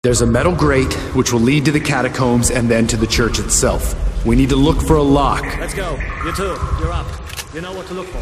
There's a metal grate, which will lead to the catacombs and then to the church itself. We need to look for a lock. Let's go. You too. You're up. You know what to look for.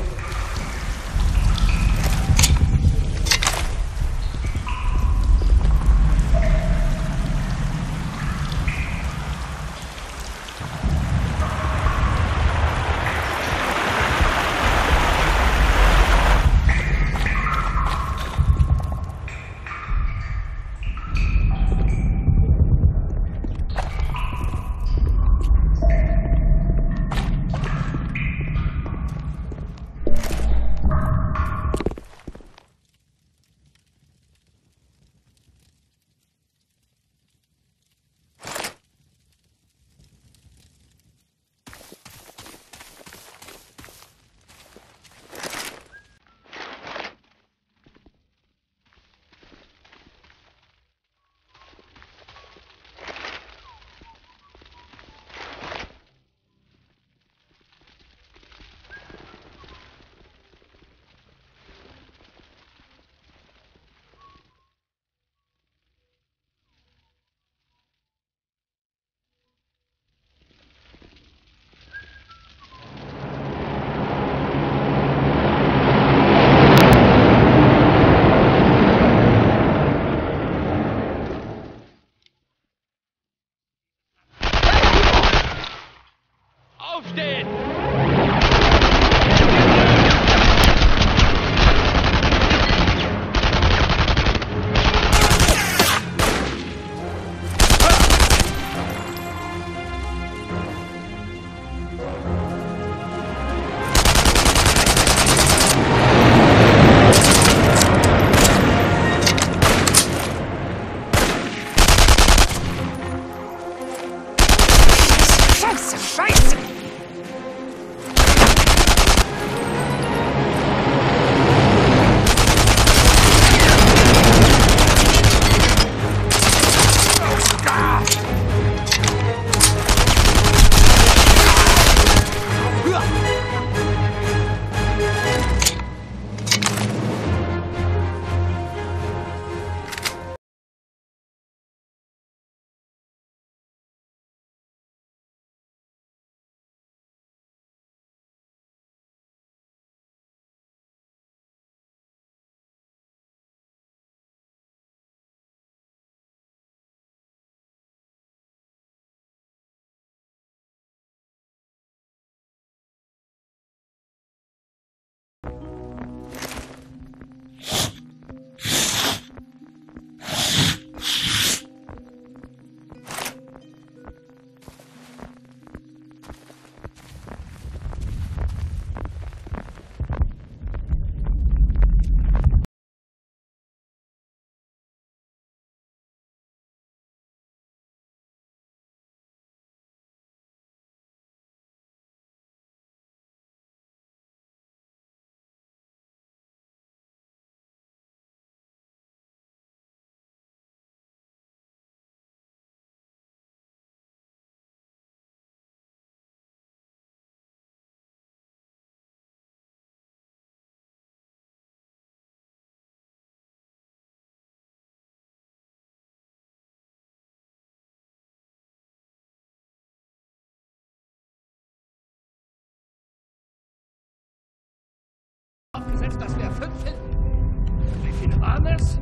Aufgesetzt, dass wir 5 finden. Wie viele waren es?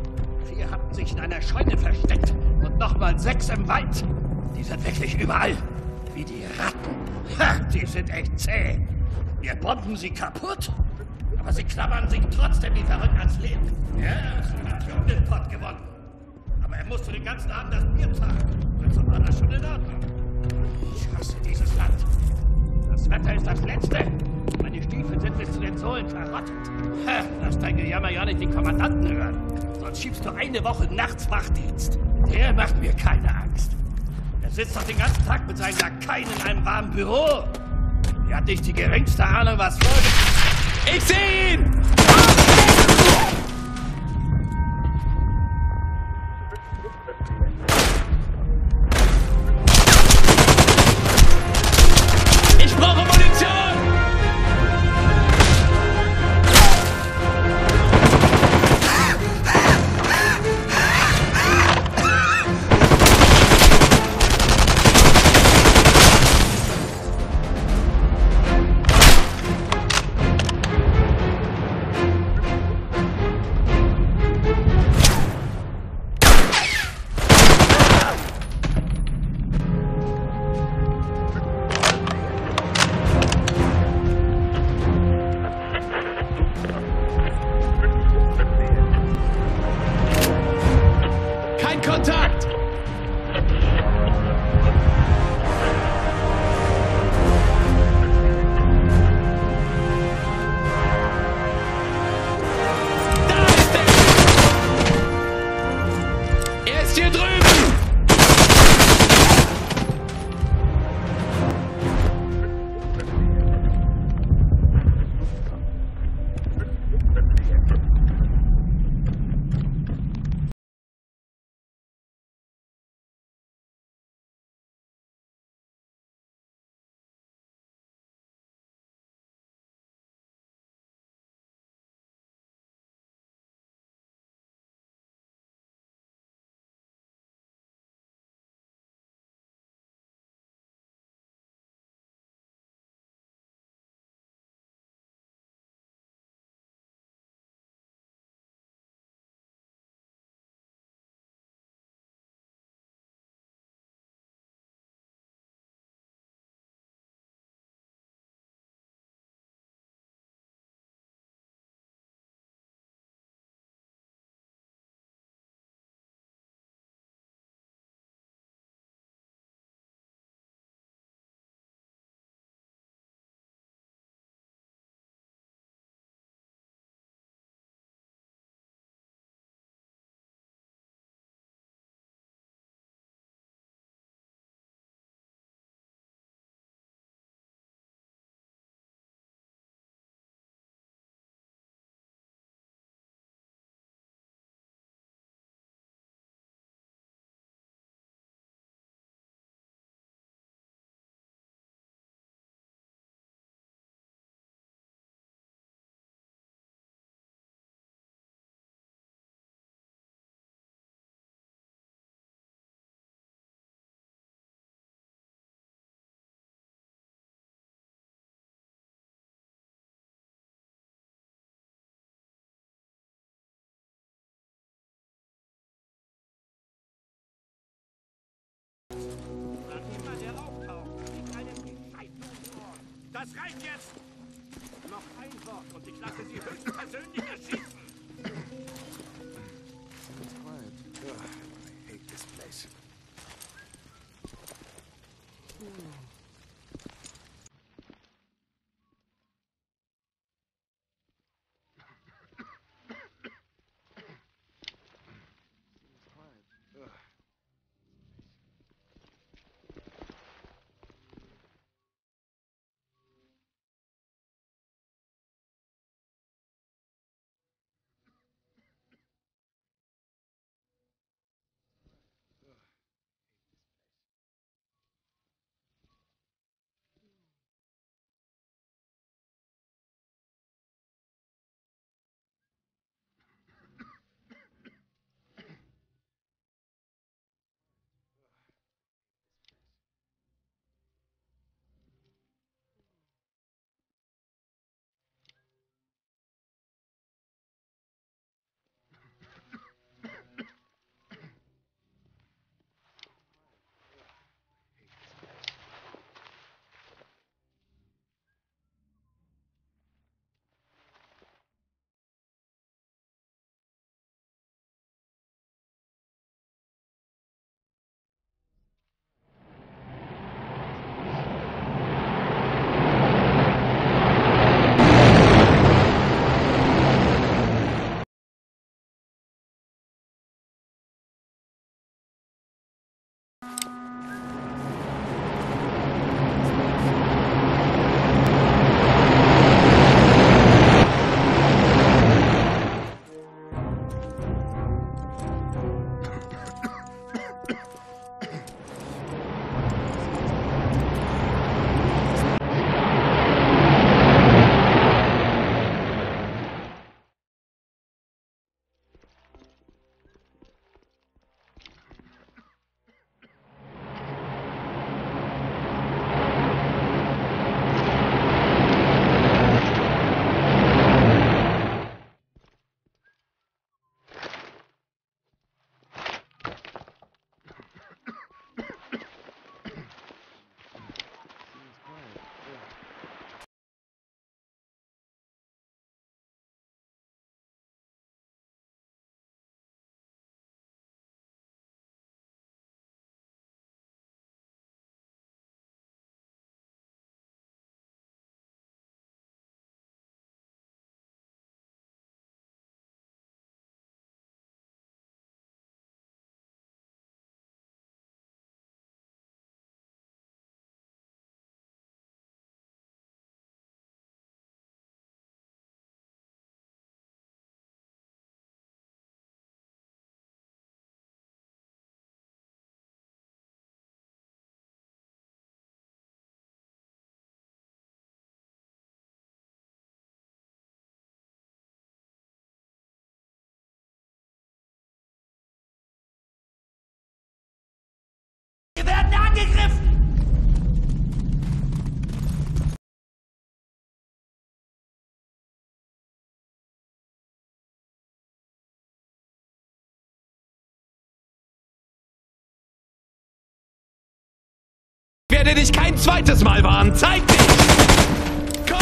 4 hatten sich in einer Scheune versteckt und nochmal 6 im Wald. Die sind wirklich überall. Wie die Ratten. Ha, die sind echt zäh. Wir bomben sie kaputt, aber sie klammern sich trotzdem wie verrückt ans Leben. Ja, sie hat schon den Pott gewonnen. Aber er musste den ganzen Abend das Bier zahlen. Also war das schon in Ordnung. Ich hasse dieses Land. Das Wetter ist das Letzte. Meine Stiefel sind bis zu den Sohlen verrottet. Ha, lass dein Gejammer ja nicht den Kommandanten hören. Sonst schiebst du eine Woche nachts Wachdienst. Der macht mir keine Angst. Er sitzt doch den ganzen Tag mit seinen Lakaien in einem warmen Büro. Er hat nicht die geringste Ahnung, was vorgeht. Ich sehe ihn! Ich brauche Munition! ist hier drüben! Das reicht jetzt! Noch ein Wort und ich lasse Sie höchstpersönlich erschießen! It's quiet. Ugh, I hate this place. werden angegriffen! Ich werde dich kein zweites Mal warnen. Zeig dich! Komm!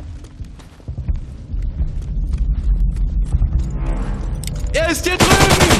Er ist hier drüben!